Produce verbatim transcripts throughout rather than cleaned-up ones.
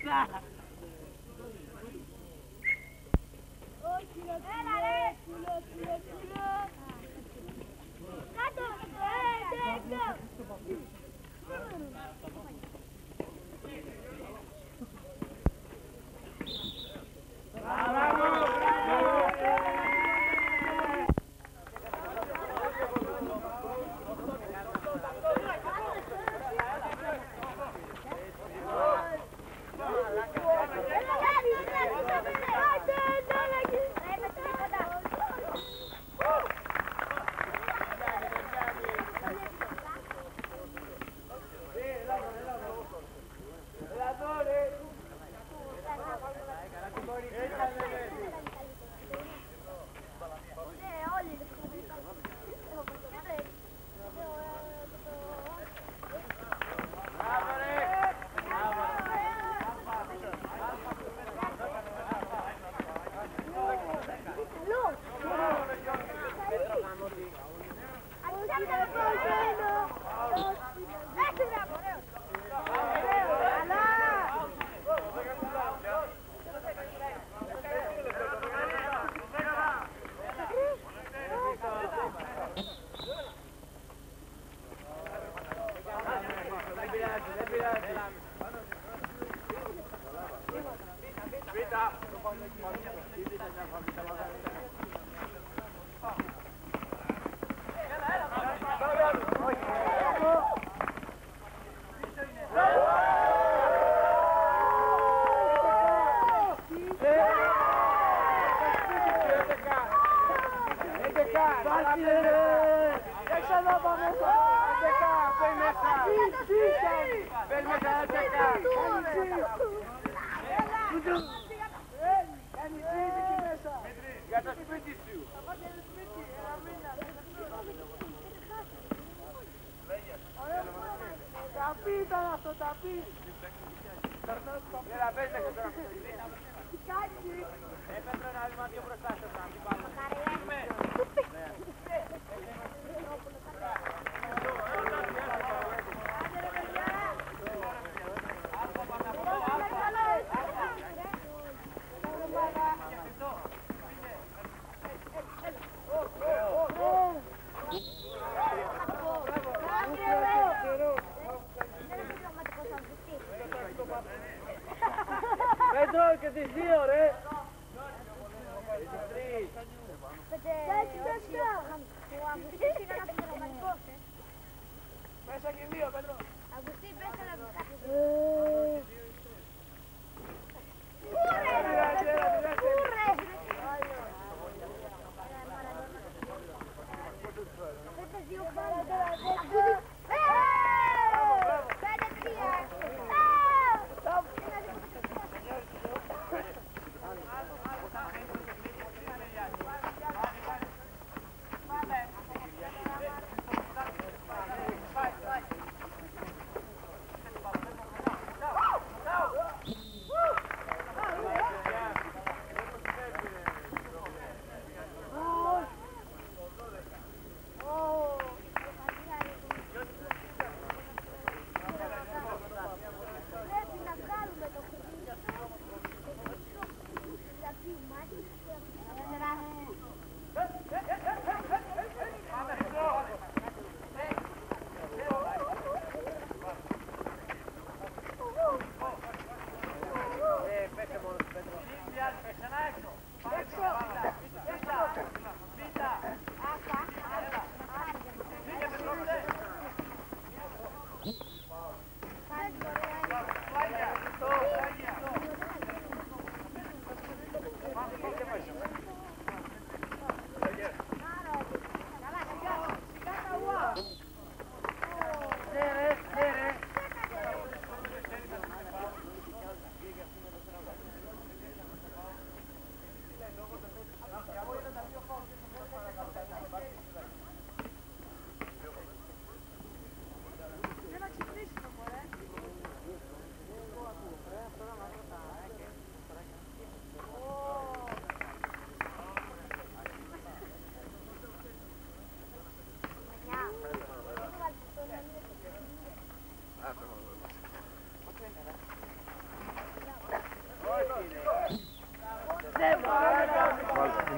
δεκά. Έλα ρε! Κάτω! Για το σπίτι σου. Ταπί ήταν αυτό, ταπί. Έλα, πέστε και τώρα. Τι κάνεις? Έπαιζε ένα βήμα πιο μπροστά στο κάμπι. Πέτρο και τις δύο ρε. Μέσα και δύο Πέτρο. Αγουστή, πες ένα μπουκάκι.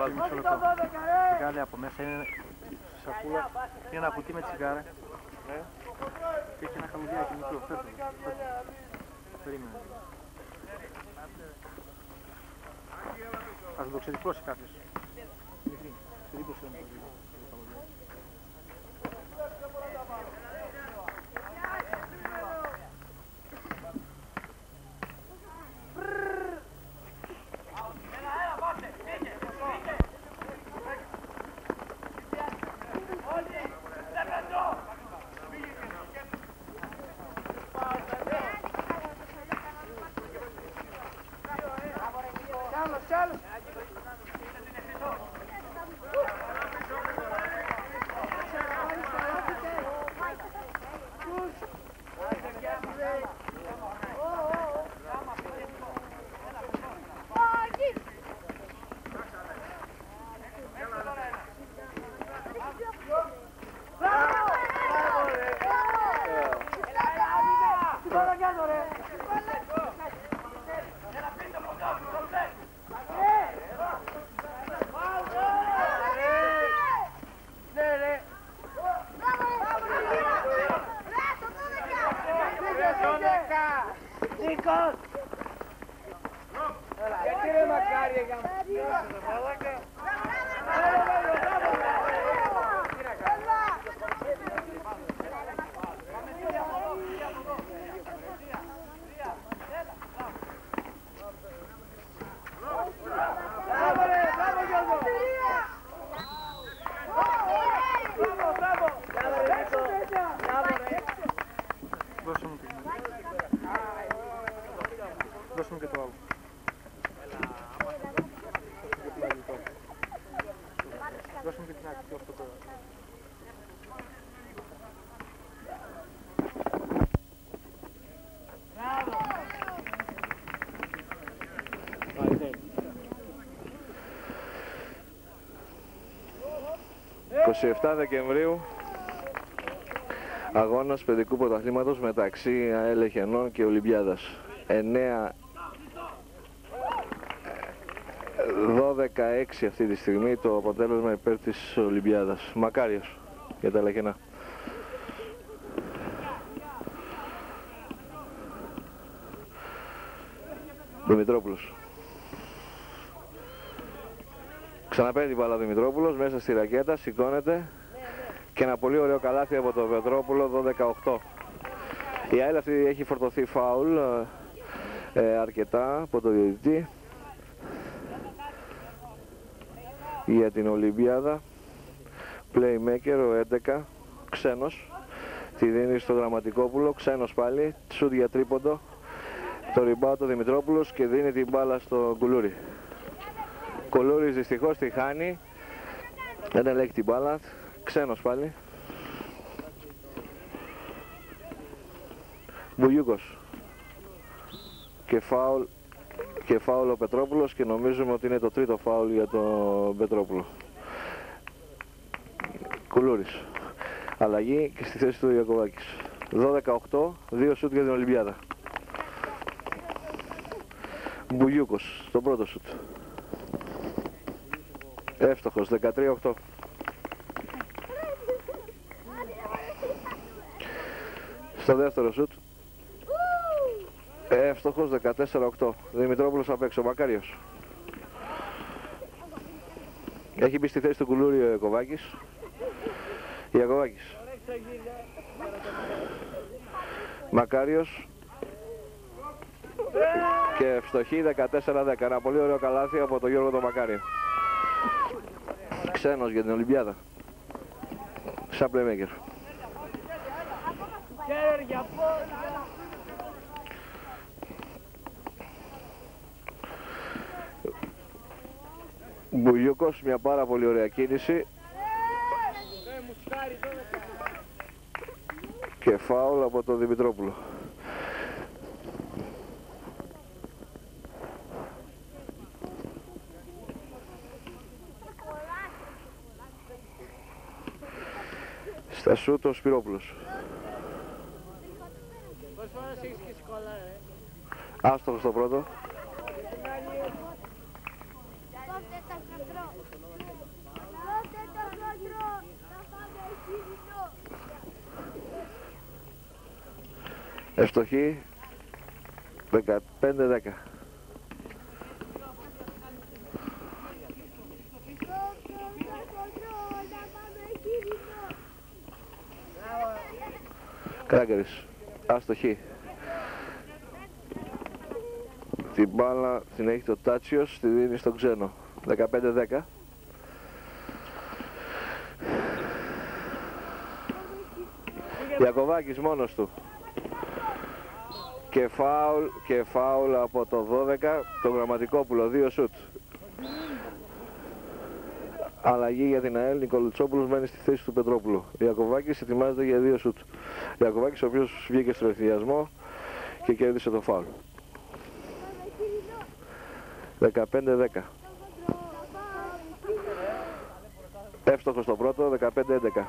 μισό λεπτό. Βγάλε από μέσα, είναι σακούλα, είναι ένα κουτί με τσιγάρα. Και έχει ένα χαμουδιάκι μικρό, φέρτε το. Περίμενε. Ας το ξεδιπλώσει κάποιος. Μικρή, ξεδίπλωσε όμως το χαμουδιάκι. Δώσε μου και το άλλο. Δώσε μου και την άκρη, αυτό τώρα. είκοσι επτά Δεκεμβρίου, αγώνας παιδικού πρωταθλήματος μεταξύ ΑΕΛ Εχενών και Ολυμπιάδας. εννέα δώδεκα έξι αυτή τη στιγμή το αποτέλεσμα υπέρ της Ολυμπιάδας. Μακάριος για τα Λεχενά. Δημητρόπουλος. Ξαναπαίρνει την μπάλα ο Δημητρόπουλος μέσα στη ρακέτα, σηκώνεται και ένα πολύ ωραίο καλάθι από τον Πετρόπουλο, δώδεκα οκτώ. Η ΑΕΛ αυτή έχει φορτωθεί φάουλ ε, αρκετά από τον διαιτητή για την Ολυμπιάδα. Playmaker ο έντεκα, ξένος, τη δίνει στο Γραμματικόπουλο, ξένος πάλι, σουτ για τρίποντο, το rebound ο Δημητρόπουλος και δίνει την μπάλα στο Κουλούρι. Κουλούρις δυστυχώς τη χάνει, δεν ελέγχει την μπάλα, ξένος πάλι. Μπουγιούκος και φάουλ, και φάουλ ο Πετρόπουλος και νομίζουμε ότι είναι το τρίτο φάουλ για τον Πετρόπουλο. Κουλούρης, αλλαγή και στη θέση του Ιακωβάκης. δώδεκα οκτώ, δύο σουτ για την Ολυμπιάδα. Μπουγιούκος, το πρώτο σουτ. Εύστοχος, δεκατρία οκτώ. Στο δεύτερο σουτ. Εύστοχος, δεκατέσσερα οκτώ. Δημητρόπουλος απ' έξω, Μακάριος. Έχει μπει στη θέση του Κουλούρι ο Ιακωβάκης. Ιακωβάκης. Μακάριος. Και ευστοχή, δεκατέσσερα δέκα. Ένα πολύ ωραίο καλάθι από τον Γιώργο τον Μακάριο. Ξένος για την Ολυμπιάδα. Σαν playmaker. Μπουγιούκος, μια πάρα πολύ ωραία κίνηση και φάουλ από τον Δημητρόπουλο. Στα σούτ ο Σπυρόπουλος. Άστοχος στο πρώτο. Ευστοχή. δεκαπέντε δέκα. Κράγκερης. Αστοχή. Την μπάλα την έχει το Τάτσιος, τη δίνει στον Ξένο. δεκαπέντε δέκα. Ιακωβάκης μόνος του. Και φάουλ, και φάουλ από το δώδεκα, το Γραμματικόπουλο, δύο σουτ. Αλλαγή για την ΑΕΛ, Νικολουτσόπουλος μένει στη θέση του Πετρόπουλου. Ιακωβάκης ετοιμάζεται για δύο σουτ. Ιακωβάκης ο οποίος βγήκε στο ευθυνιασμό και κέρδισε το φάουλ. δεκαπέντε δέκα. Εύστοχο στο πρώτο, δεκαπέντε έντεκα.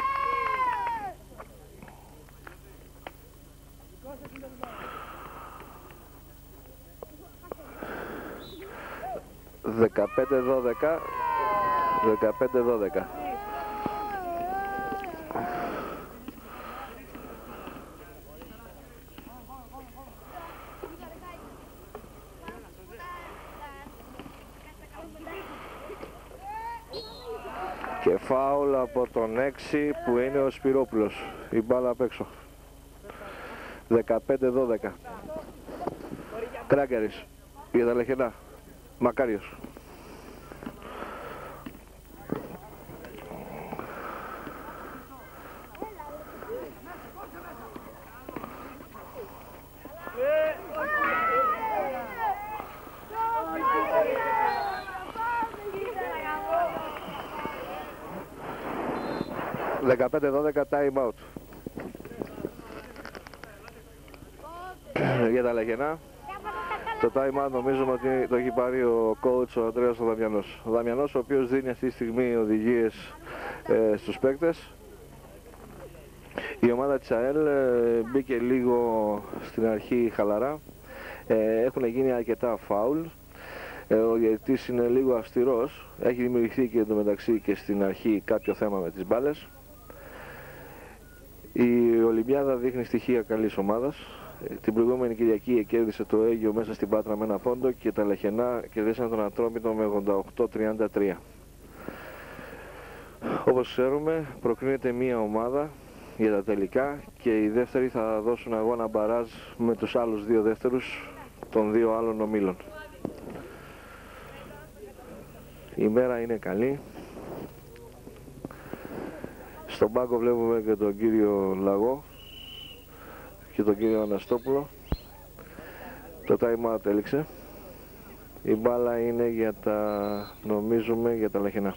δεκαπέντε δώδεκα. δεκαπέντε δώδεκα. Και φάουλ από τον έξι που είναι ο Σπυρόπουλος. Η μπάλα απ' έξω. δεκαπέντε δώδεκα. Κράγκερης για τα λεχενά. Μακάριος. δεκαπέντε δώδεκα time out. Για τα λεγενά. Το time out νομίζουμε ότι το έχει πάρει ο coach ο Ανδρέας ο Δαμιανός. Ο Δαμιανός ο οποίος δίνει αυτή τη στιγμή οδηγίες ε, στους παίκτες. Η ομάδα της ΑΕΛ ε, μπήκε λίγο στην αρχή χαλαρά. Ε, έχουν γίνει αρκετά φάουλ. Ε, ο διαιτητής είναι λίγο αυστηρός. Έχει δημιουργηθεί και εντωμεταξύ και στην αρχή κάποιο θέμα με τις μπάλες. Η Ολυμπιάδα δείχνει στοιχεία καλής ομάδας. Την προηγούμενη Κυριακή κέρδισε το Αίγιο μέσα στην Πάτρα με ένα πόντο και τα Λεχενά κερδίσαν τον Ατρόμητο με ογδόντα οκτώ τριάντα τρία. Όπως ξέρουμε, προκρίνεται μία ομάδα για τα τελικά και οι δεύτεροι θα δώσουν αγώνα μπαράζ με τους άλλους δύο δεύτερους των δύο άλλων ομίλων. Η μέρα είναι καλή. Στον πάγκο βλέπουμε και τον κύριο Λαγό και τον κύριο Αναστόπουλο. Το time out έληξε. Η μπάλα είναι για τα, νομίζουμε, για τα Λαχινά.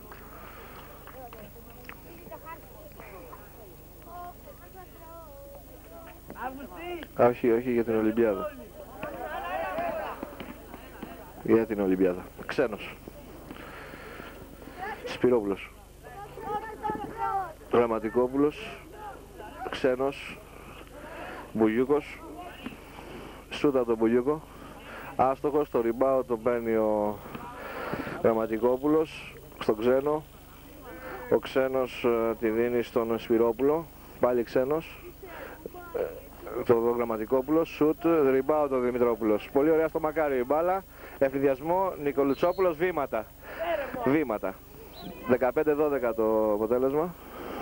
Όχι, όχι, για την Ολυμπιάδα. Για την Ολυμπιάδα. Ξένος. Σπυρόπουλος. Γραμματικόπουλος. Ξένος. Μπουγιούκος. Σούτα τον Μπουγιούκο. Άστοχος, το rebound τον παίρνει ο Γραμματικόπουλος στον Ξένο. Ο Ξένος uh, τη δίνει στον Σπυρόπουλο. Πάλι Ξένος. Το Γραμματικόπουλο, σουτ, rebound ο Δημητρόπουλος. Πολύ ωραία στο Μακάριο η μπάλα. Ευθυνδιασμό, Νικολουτσόπουλος, βήματα. Βήματα. δεκαπέντε δώδεκα το αποτέλεσμα.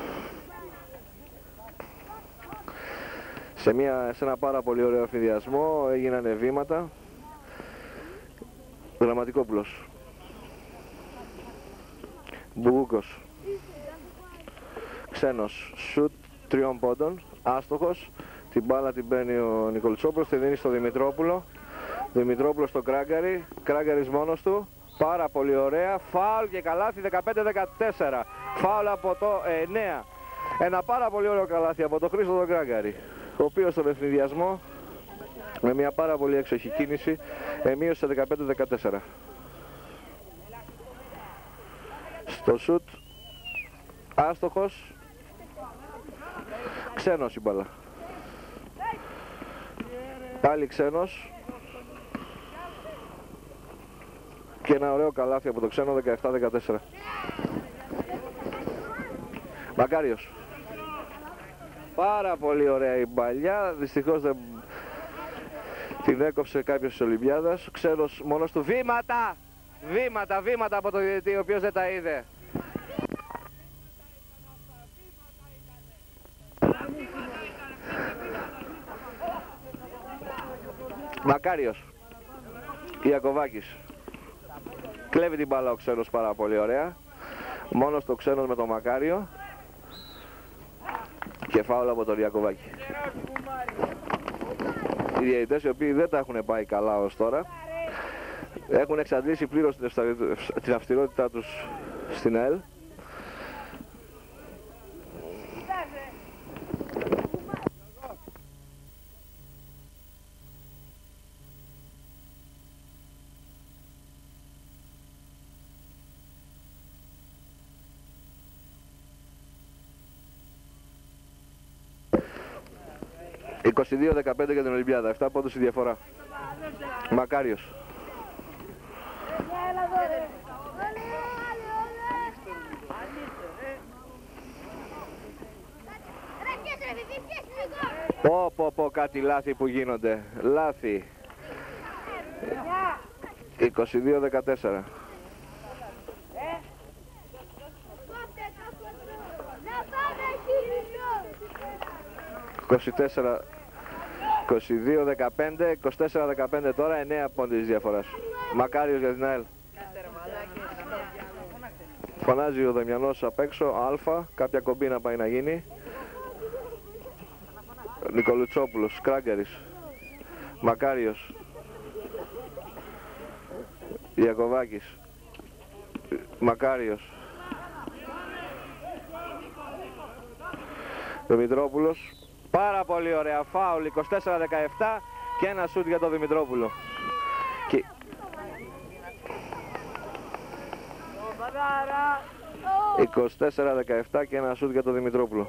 Σε, μια, σε ένα πάρα πολύ ωραίο ευθυνδιασμό έγιναν βήματα. Γραμματικόπουλος. Μπουγούκος. Ξένος, σουτ τριών πόντων, άστοχος. Την μπάλα την παίρνει ο Νικολουτσόπουλος, τη δίνει στο Δημητρόπουλο. Δημητρόπουλος στο Κράγκαρη, Κράγκαρης μόνος του. Πάρα πολύ ωραία, φάουλ και καλάθι δεκαπέντε δεκατέσσερα. Φάουλ από το εννέα. Ένα πάρα πολύ ωραίο καλάθι από τον Χρήστο τον Κράγκαρη, ο οποίος στον ευθυνδιασμό με μια πάρα πολύ έξοχη κίνηση εμείωσε δεκαπέντε δεκατέσσερα. Στο σουτ, άστοχος, Ξένος η μπάλα. Πάλι Ξένος. Και ένα ωραίο καλάθι από το Ξένο, δεκαεπτά δεκατέσσερα. Μακάριος. Πάρα πολύ ωραία η παλιά. Δυστυχώς δεν την έκοψε κάποιος της Ολυμπιάδας. Ξένος μόνος του. Βήματα! Βήματα, βήματα από το διαιτητή, ο οποίος δεν τα είδε. Μακάριος. Ιακωβάκης. Κλέβει την μπάλα ο ξένος πάρα πολύ ωραία. Μόνος το ξένος με τον Μακάριο. Και φάουλ από τον Ιακωβάκη. Οι διαιτητές οι οποίοι δεν τα έχουν πάει καλά ως τώρα έχουν εξαντλήσει πλήρως την αυστηρότητά τους στην ΑΕΛ. είκοσι δύο δεκαπέντε για την Ολυμπιάδα, επτά πόντους η διαφορά. Μακάριος. Πω πω πω, κάτι λάθη που γίνονται. Λάθη. είκοσι δύο δεκατέσσερα. είκοσι τέσσερα, είκοσι δύο δεκαπέντε, είκοσι τέσσερα δεκαπέντε τώρα, εννέα πόντες διαφοράς. Μακάριος για την ΑΕΛ. Φωνάζει ο Δεμιανός απ' έξω, Α, κάποια κομπίνα πάει να γίνει. Νικολουτσόπουλος, Κράγκερης, Μακάριος, Ιακωβάκης, Μακάριος, Δημητρόπουλος. Πάρα πολύ ωραία, φάουλ, είκοσι τέσσερα δεκαεπτά και ένα σούτ για τον Δημητρόπουλο. Και... είκοσι τέσσερα δεκαεπτά και ένα σούτ για τον Δημητρόπουλο.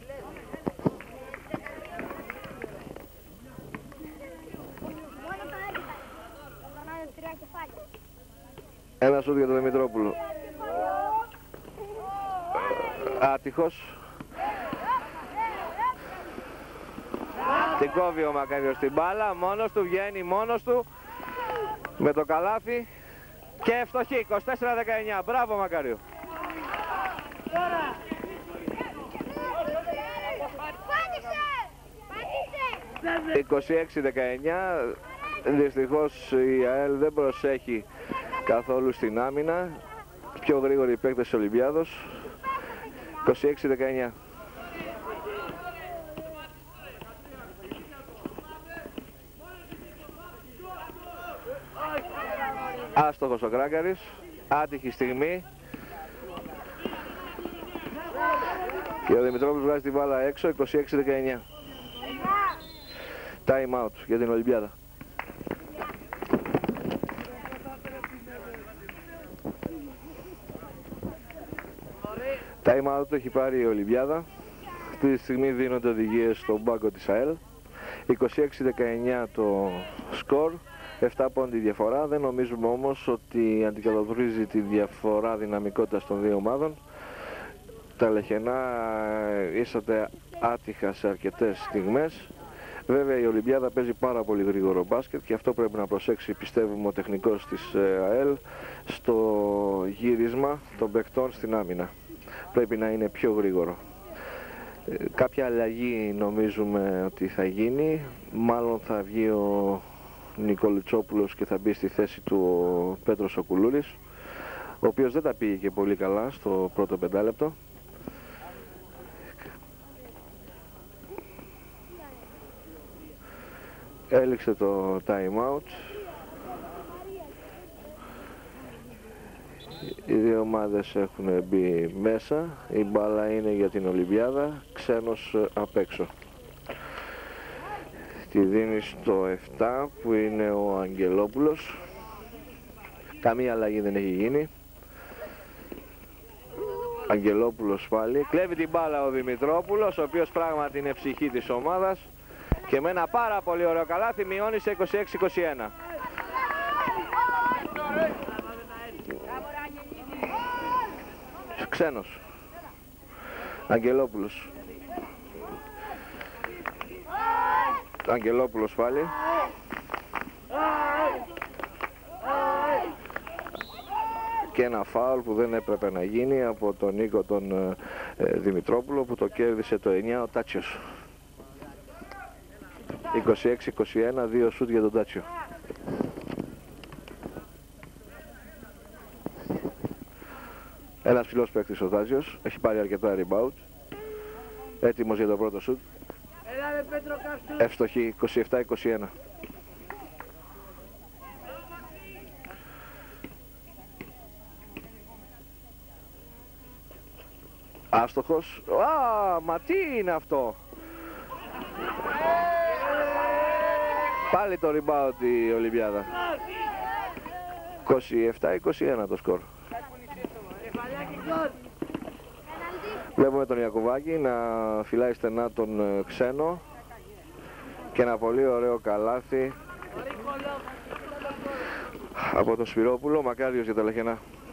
Ένα σούτ για τον Δημητρόπουλο. Άτυχος. Την κόβει ο Μακάριος στην μπάλα, μόνος του, βγαίνει μόνος του με το καλάθι και ευστοχή, είκοσι τέσσερα δεκαεννιά. Μπράβο Μακάριο. είκοσι έξι δεκαεννιά. Δυστυχώς η ΑΕΛ δεν προσέχει καθόλου στην άμυνα. Πιο γρήγοροι παίκτες της Ολυμπιάδος. είκοσι έξι δεκαεννιά. Άστοχος ο Κράγκαρης, άτυχη στιγμή και ο Δημητρόπουλος βγάζει την μπάλα έξω, είκοσι έξι δεκαεννιά. Time out για την Ολυμπιάδα. Time out έχει πάρει η Ολυμπιάδα. Αυτή τη στιγμή δίνονται οδηγίες στον πάγκο της ΑΕΛ. είκοσι έξι δεκαεννιά το σκορ. επτά πόντι διαφορά, δεν νομίζουμε όμως ότι αντικατοπτρίζει τη διαφορά δυναμικότητας των δύο ομάδων. Τα λεχενά ήσατε άτυχα σε αρκετές στιγμές. Βέβαια η Ολυμπιάδα παίζει πάρα πολύ γρήγορο μπάσκετ και αυτό πρέπει να προσέξει, πιστεύουμε, ο τεχνικός της ΑΕΛ στο γύρισμα των παιχτών στην άμυνα. Πρέπει να είναι πιο γρήγορο. Κάποια αλλαγή νομίζουμε ότι θα γίνει, μάλλον θα βγει ο Νικολουτσόπουλος και θα μπει στη θέση του ο Πέτρος ο Κουλούρης, ο οποίος δεν τα πήγε και πολύ καλά στο πρώτο πεντάλεπτο. Έληξε το time out. Οι δύο ομάδες έχουν μπει μέσα. Η μπάλα είναι για την Ολυμπιάδα. Ξένος απ' έξω. Τη δίνει στο επτά που είναι ο Αγγελόπουλος. Καμία αλλαγή δεν έχει γίνει. Αγγελόπουλος πάλι. Κλέβει την μπάλα ο Δημητρόπουλος, ο οποίος πράγματι είναι ψυχή της ομάδας. Και με ένα πάρα πολύ ωραίο καλάθι μειώνει σε είκοσι έξι είκοσι ένα. Ξένος. Αγγελόπουλος. Αγγελόπουλος πάλι. Και ένα φάουλ που δεν έπρεπε να γίνει από τον Νίκο τον ε, Δημητρόπουλο, που το κέρδισε το εννιά ο Τάτσιος. είκοσι έξι είκοσι ένα, δύο σούτ για τον Τάτσιο. Ένας ψηλός παίκτης ο Τάτσιος, έχει πάρει αρκετά rebound. Έτοιμος για το πρώτο σούτ. Έλα ρε Πέτρο Καύστου. Εύστοχη, είκοσι επτά είκοσι ένα. Άστοχος. Α, μα τι είναι αυτό. Πάλι το rebound η Ολυμπιάδα. είκοσι επτά είκοσι ένα το σκορ. Βλέπουμε τον Ιακουβάκη να φυλάει στενά τον Ξένο και ένα πολύ ωραίο καλάθι από τον Σπυρόπουλο. Μακάριος για τα Λεχενά.